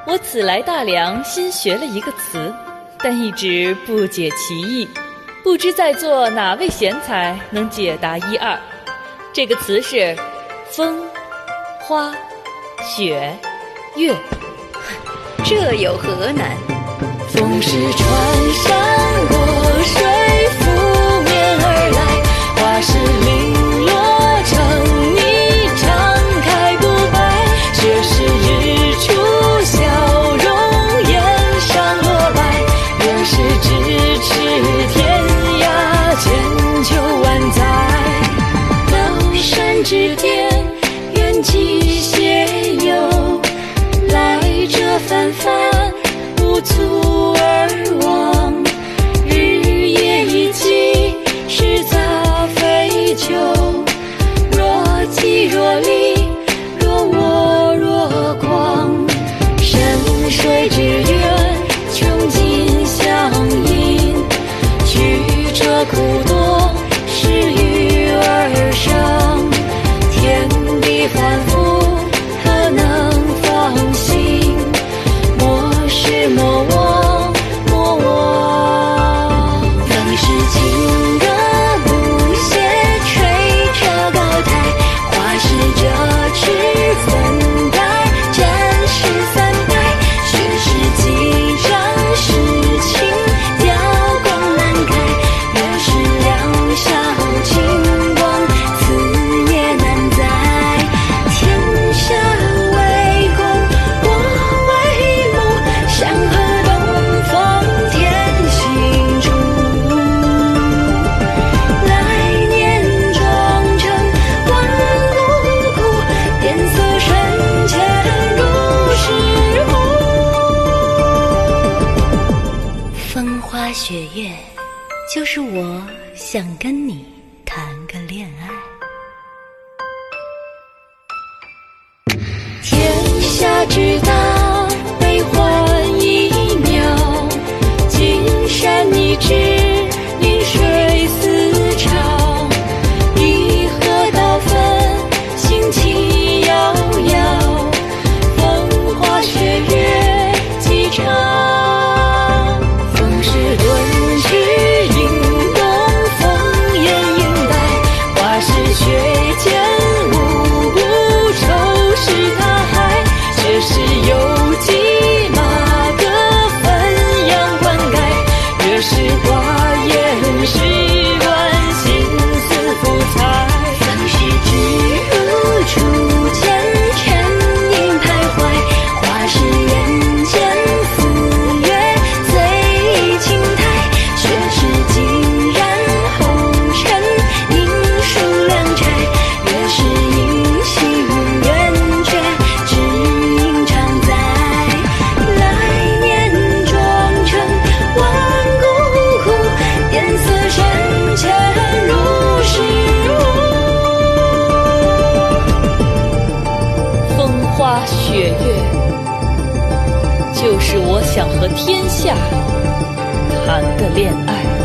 我此来大梁新学了一个词，但一直不解其意，不知在座哪位贤才能解答一二。这个词是风、花、雪、月， 这有何难？ 风是穿山过水拂面而来，花是零落成泥常开不败，雪是日出笑容颜上落白，月是咫尺天涯千秋万载。 高山之巅远寄斜游，来者纷繁无足而忘，日夜一起是杂飞酒，若即若离，若我若狂，深水之源穷尽相依，曲折苦多是鱼儿伤，天地反复何能放心，莫失莫忘莫忘。当时情歌不歇吹着高台，花是折翅粉黛展翅三百，雪是几张诗情雕光难开，月是两小清光此夜难在，天下为公我为母，山河东方天行处，来年妆成万骨枯，颜色深浅如是乎。风花雪月，就是我想跟你谈个恋爱。天下之大，悲欢一秒，金山一指，临水思潮，离合到分，星气遥遥，风花雪月几场。风是顿去迎东风烟云白，花是雪间无不愁是他海，雪是有骑马革汾阳灌溉，月是花颜诗乱心思浮彩。风是指入初见沉吟徘徊，花是眼前赴约醉青苔，雪是尽染红尘应数良柴，月是阴晴圆缺只应常在，来年妆成万骨枯，颜色深浅如是乎。 风花雪月，就是我想和天下谈个恋爱。